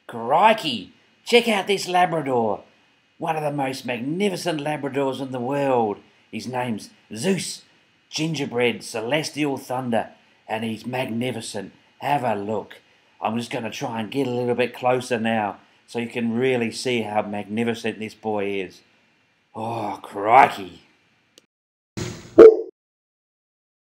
Crikey! Check out this Labrador! One of the most magnificent Labradors in the world. His name's Zeus, gingerbread, celestial thunder, and he's magnificent. Have a look. I'm just going to try and get a little bit closer now so you can really see how magnificent this boy is. Oh, crikey!